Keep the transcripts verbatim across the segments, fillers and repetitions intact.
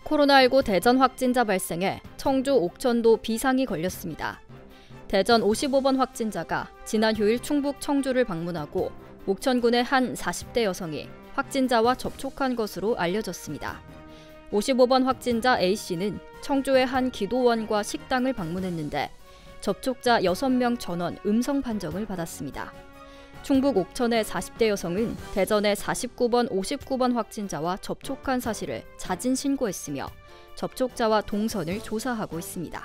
코로나십구 대전 확진자 발생에 청주 옥천도 비상이 걸렸습니다. 대전 오십오 번 확진자가 지난 휴일 충북 청주를 방문하고 옥천군의 한 사십 대 여성이 확진자와 접촉한 것으로 알려졌습니다. 오십오 번 확진자 A씨는 청주의 한 기도원과 식당을 방문했는데 접촉자 여섯 명 전원 음성 판정을 받았습니다. 충북 옥천의 사십 대 여성은 대전의 사십구 번, 오십구 번 확진자와 접촉한 사실을 자진 신고했으며 접촉자와 동선을 조사하고 있습니다.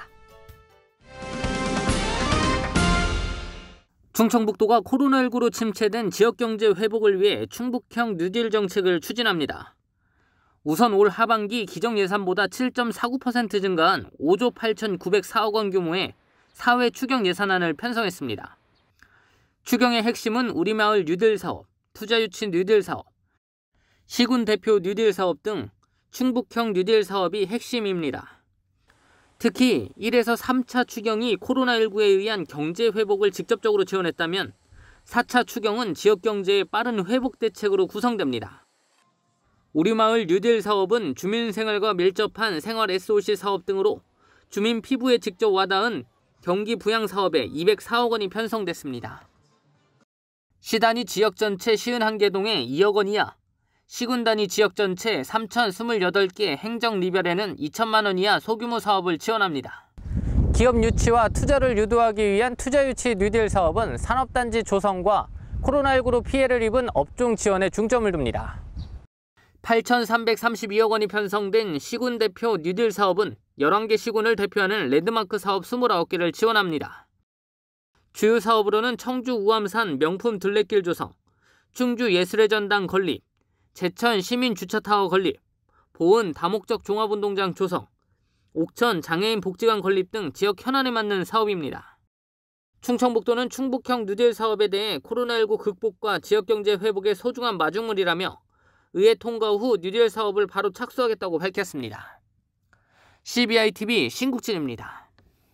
충청북도가 코로나십구로 침체된 지역경제 회복을 위해 충북형 뉴딜 정책을 추진합니다. 우선 올 하반기 기정예산보다 칠 점 사구 퍼센트 증가한 오조 팔천구백사억 원 규모의 사회 추경 예산안을 편성했습니다. 추경의 핵심은 우리마을 뉴딜 사업, 투자유치 뉴딜 사업, 시군 대표 뉴딜 사업 등 충북형 뉴딜 사업이 핵심입니다. 특히 일에서 삼 차 추경이 코로나십구에 의한 경제 회복을 직접적으로 지원했다면 사 차 추경은 지역경제의 빠른 회복 대책으로 구성됩니다. 우리마을 뉴딜 사업은 주민생활과 밀접한 생활 에스오씨 사업 등으로 주민 피부에 직접 와닿은 경기 부양 사업에 이백사억 원이 편성됐습니다. 시단위 지역 전체 오십일 개 동에 이억 원 이하, 시군 단위 지역 전체 삼천이십팔 개 행정 리별에는 이천만 원 이하 소규모 사업을 지원합니다. 기업 유치와 투자를 유도하기 위한 투자유치 뉴딜 사업은 산업단지 조성과 코로나십구로 피해를 입은 업종 지원에 중점을 둡니다. 팔천삼백삼십이억 원이 편성된 시군 대표 뉴딜 사업은 열한 개 시군을 대표하는 랜드마크 사업 이십구 개를 지원합니다. 주요 사업으로는 청주 우암산 명품 둘레길 조성, 충주 예술의 전당 건립, 제천 시민주차타워 건립, 보은 다목적 종합운동장 조성, 옥천 장애인 복지관 건립 등 지역 현안에 맞는 사업입니다. 충청북도는 충북형 뉴딜 사업에 대해 코로나십구 극복과 지역경제 회복의 소중한 마중물이라며 의회 통과 후 뉴딜 사업을 바로 착수하겠다고 밝혔습니다. 씨비아이티비 신국진입니다.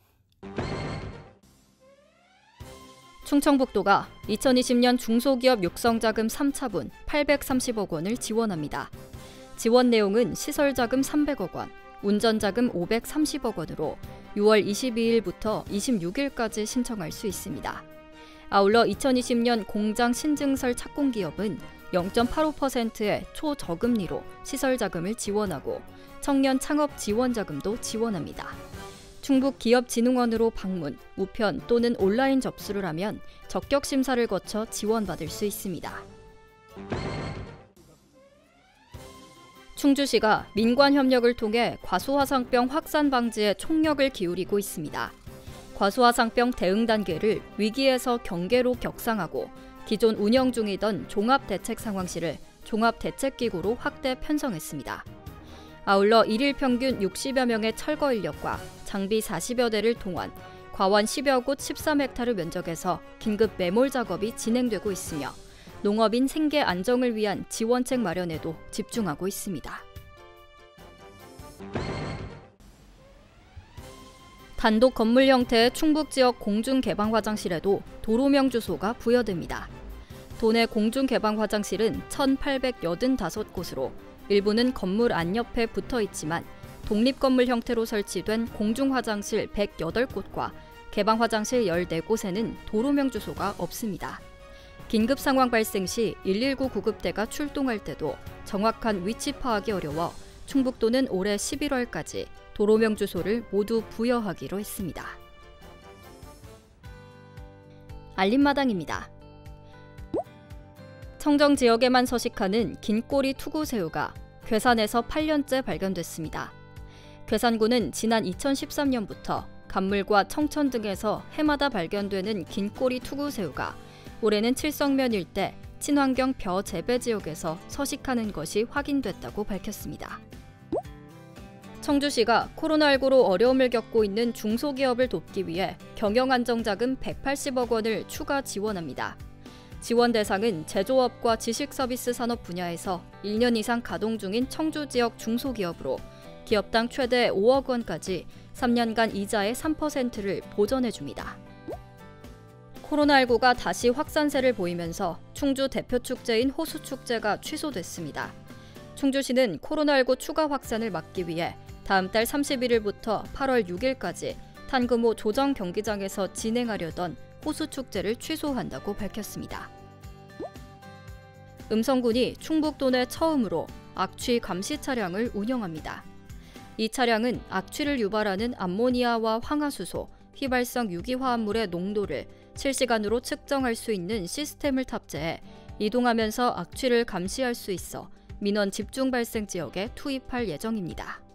충청북도가 이천이십 년 중소기업 육성자금 삼 차분 팔백삼십억 원을 지원합니다. 지원 내용은 시설자금 삼백억 원, 운전자금 오백삼십억 원으로 유월 이십이일부터 이십육일까지 신청할 수 있습니다. 아울러 이천이십 년 공장 신증설 착공기업은 영 점 팔오 퍼센트의 초저금리로 시설자금을 지원하고 청년 창업 지원자금도 지원합니다. 충북기업진흥원으로 방문, 우편 또는 온라인 접수를 하면 적격 심사를 거쳐 지원받을 수 있습니다. 충주시가 민관 협력을 통해 과수화상병 확산 방지에 총력을 기울이고 있습니다. 과수화상병 대응 단계를 위기에서 경계로 격상하고 기존 운영 중이던 종합대책상황실을 종합대책기구로 확대 편성했습니다. 아울러 일일 평균 육십여 명의 철거 인력과 장비 사십여 대를 동원, 과원 십여 곳 십삼 헥타르 면적에서 긴급 매몰 작업이 진행되고 있으며 농업인 생계 안정을 위한 지원책 마련에도 집중하고 있습니다. 단독 건물 형태의 충북 지역 공중 개방 화장실에도 도로명 주소가 부여됩니다. 도내 공중 개방 화장실은 천팔백팔십오 곳으로 일부는 건물 안 옆에 붙어 있지만 독립건물 형태로 설치된 공중 화장실 백여덟 곳과 개방 화장실 열네 곳에는 도로명 주소가 없습니다. 긴급 상황 발생 시 일일구 구급대가 출동할 때도 정확한 위치 파악이 어려워 충북도는 올해 십일월까지 도로명 주소를 모두 부여하기로 했습니다. 알림마당입니다. 청정 지역에만 서식하는 긴꼬리 투구새우가 괴산에서 팔 년째 발견됐습니다. 괴산군은 지난 이천십삼 년부터 간물과 청천 등에서 해마다 발견되는 긴꼬리 투구새우가 올해는 칠성면 일대 친환경 벼 재배 지역에서 서식하는 것이 확인됐다고 밝혔습니다. 청주시가 코로나십구로 어려움을 겪고 있는 중소기업을 돕기 위해 경영안정자금 백팔십억 원을 추가 지원합니다. 지원 대상은 제조업과 지식서비스 산업 분야에서 일 년 이상 가동 중인 청주 지역 중소기업으로 기업당 최대 오억 원까지 삼 년간 이자의 삼 퍼센트를 보전해줍니다. 코로나십구가 다시 확산세를 보이면서 충주 대표 축제인 호수축제가 취소됐습니다. 충주시는 코로나십구 추가 확산을 막기 위해 다음 달 삼십일일부터 팔월 육일까지 탄금호 조정 경기장에서 진행하려던 호수축제를 취소한다고 밝혔습니다. 음성군이 충북도 내 처음으로 악취 감시 차량을 운영합니다. 이 차량은 악취를 유발하는 암모니아와 황화수소, 휘발성 유기화합물의 농도를 실시간으로 측정할 수 있는 시스템을 탑재해 이동하면서 악취를 감시할 수 있어 민원 집중 발생 지역에 투입할 예정입니다.